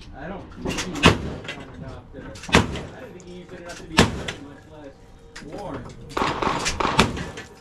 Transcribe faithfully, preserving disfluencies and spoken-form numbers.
I don't think he used it enough to, I don't think he used it enough to be much less warm.